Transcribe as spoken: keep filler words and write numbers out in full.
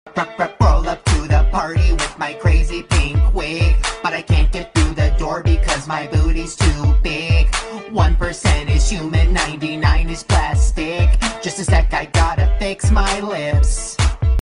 Roll up to the party with my crazy pink wig, but I can't get through the door because my booty's too big. One percent is human, ninety-nine is plastic. Just a sec, I gotta fix my lips.